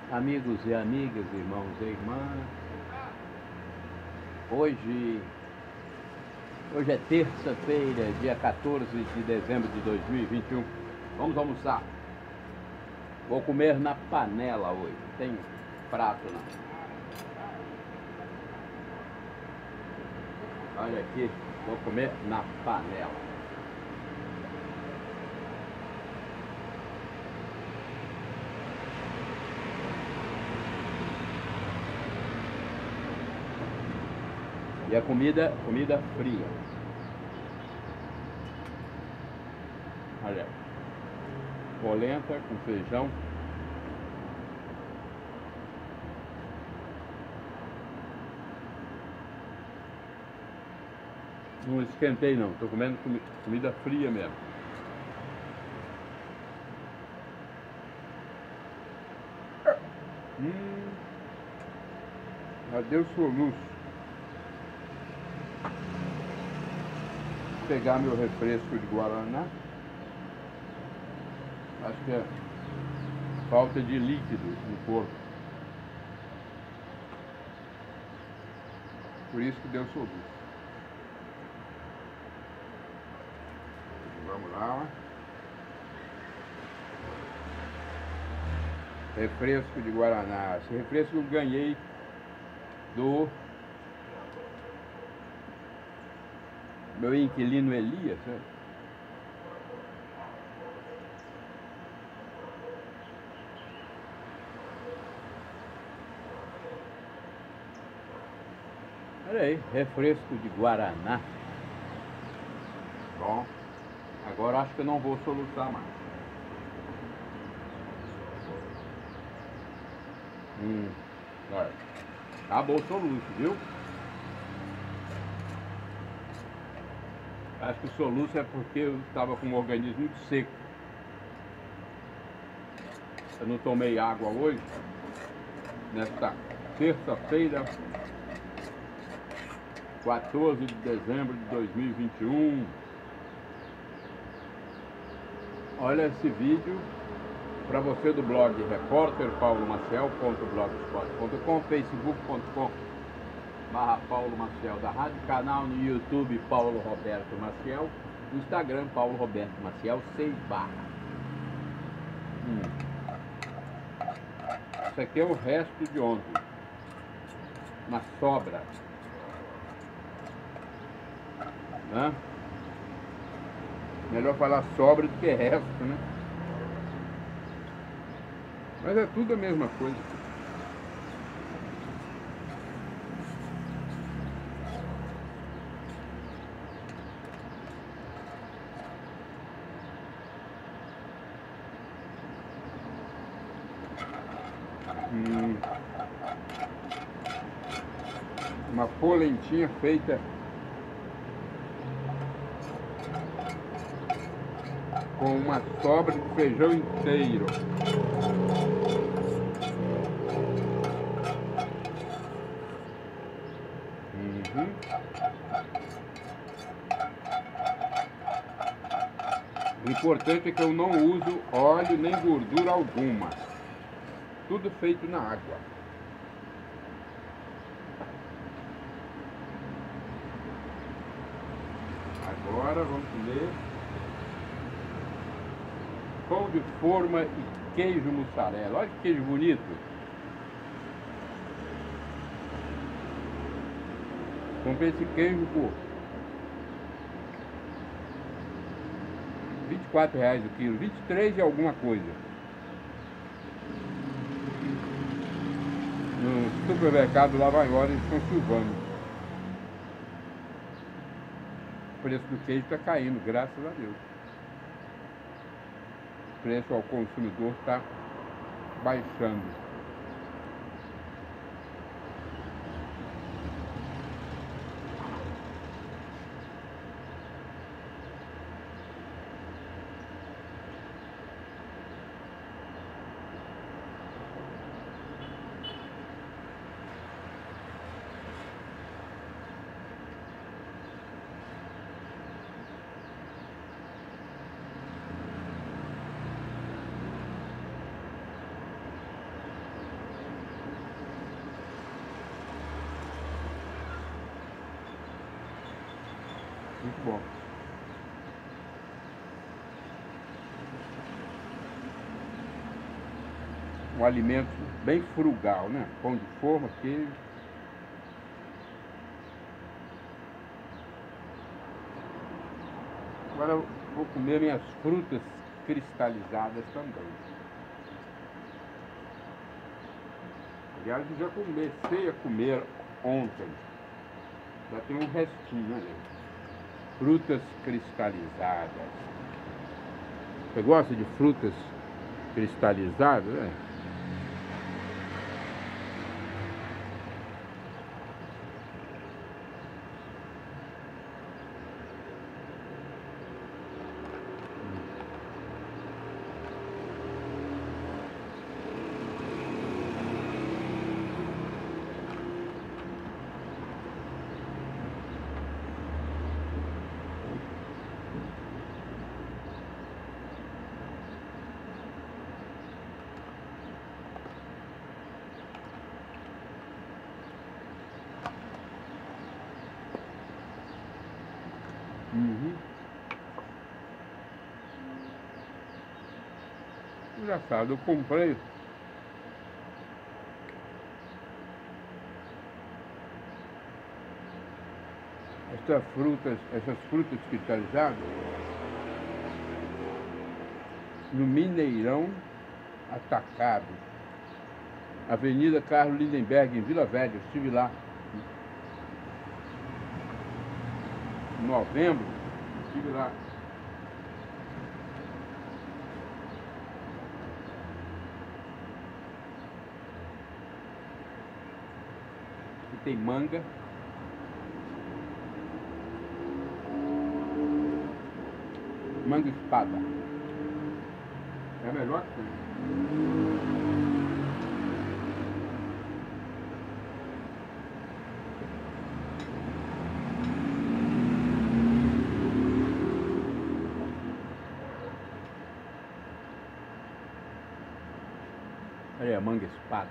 Amigos e amigas, irmãos e irmãs, hoje é terça-feira, dia 14 de dezembro de 2021. Vamos almoçar. Vou comer na panela hoje, não tem prato não. Olha aqui, vou comer na panela. E a comida fria. Olha, polenta com feijão. Não esquentei não, tô comendo comida fria mesmo. Adeus soluço. Vou pegar meu refresco de Guaraná. Acho que é falta de líquido no corpo. Por isso que deu soluço. Vamos lá, ó. Refresco de Guaraná. Esse refresco eu ganhei do meu inquilino Elias, né? Olha aí, refresco de Guaraná. Bom, agora acho que eu não vou soluçar mais. Olha, acabou o soluço, viu? Acho que o soluço é porque eu estava com o organismo muito seco. Eu não tomei água hoje, nesta terça-feira, 14 de dezembro de 2021. Olha esse vídeo para você do blog repórterpaulomaciel.blogspot.com, facebook.com/Paulo Maciel da Rádio, canal no YouTube Paulo Roberto Maciel, no Instagram Paulo Roberto Maciel 6 barra. Isso aqui é o resto de ontem, uma sobra, né? Melhor falar sobra do que resto, né? Mas é tudo a mesma coisa. Uma polentinha feita com uma sobra de feijão inteiro. O importante é que eu não uso óleo nem gordura alguma. Tudo feito na água. Agora vamos comer pão de forma e queijo mussarela. Olha que queijo bonito. Comprei esse queijo por R$24 o quilo, 23 e alguma coisa. No supermercado lá vai embora, eles estão silvando. O preço do queijo está caindo, graças a Deus. O preço ao consumidor está baixando. bom. Um alimento bem frugal, né? Pão de forma, queijo. Agora eu vou comer minhas frutas cristalizadas também. Aliás, eu já comecei a comer ontem. Já tem um restinho ali. Frutas cristalizadas. Você gosta de frutas cristalizadas, né? Uhum. Engraçado, eu comprei essas frutas cristalizadas no Mineirão Atacado, Avenida Carlos Lindenberg, em Vila Velha. Eu estive lá em novembro, estive lá. E tem manga. Manga espada. É a melhor que tem. Olha aí, a manga espada.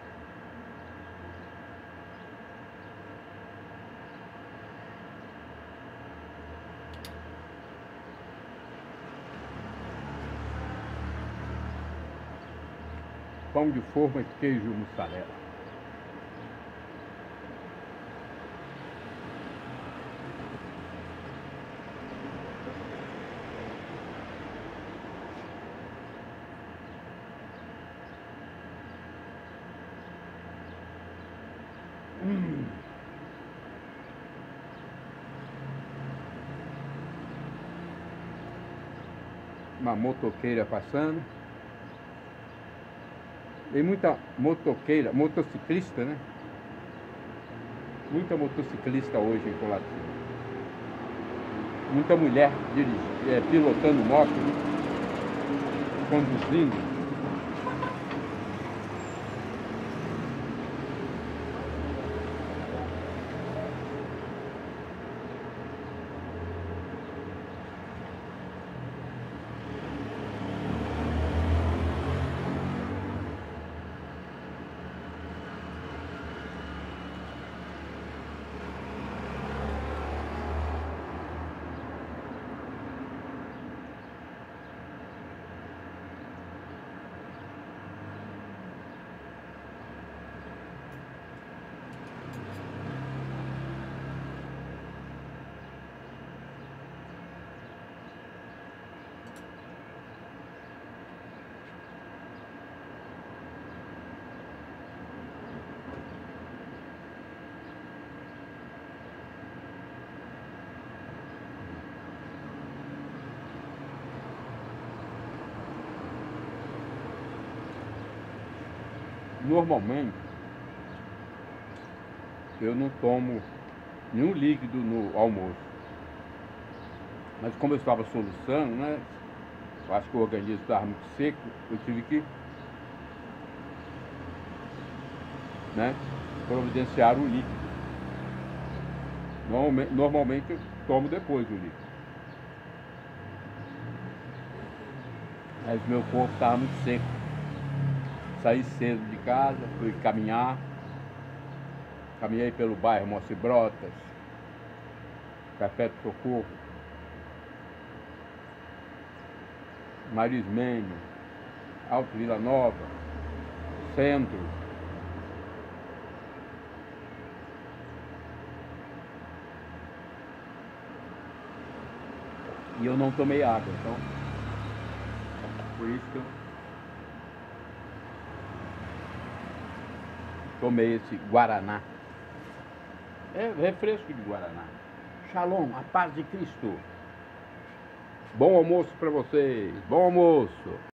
Pão de forma e queijo mussarela. Uma motoqueira passando. Tem muita motoqueira, motociclista, né? Muita motociclista hoje em Colatina. Muita mulher pilotando moto, né? Conduzindo. Normalmente, eu não tomo nenhum líquido no almoço. Mas como eu estava soluçando, né? Eu acho que o organismo estava muito seco, eu tive que, né, providenciar o líquido. Normalmente eu tomo depois o líquido. Mas meu corpo estava muito seco. Saí cedo de casa, fui caminhar. Caminhei pelo bairro Moci Brotas, Café do Socorro. Marismenho, Alto Vila Nova, Centro. E eu não tomei água, então por isso que eu tomei esse Guaraná. É refresco de Guaraná. Shalom, a paz de Cristo. Bom almoço para vocês. Bom almoço.